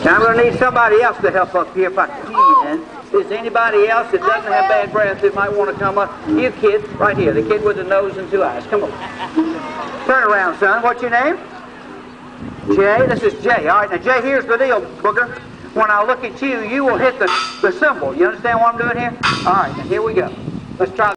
Now I'm going to need somebody else to help up here if I can. Is there anybody else that doesn't have bad breath that might want to come up? You kid, right here, the kid with the nose and two eyes. Come on. Turn around, son. What's your name? Jay. This is Jay. All right, now Jay, here's the deal, Booger. When I look at you, you will hit the symbol. You understand what I'm doing here? All right, now here we go. Let's try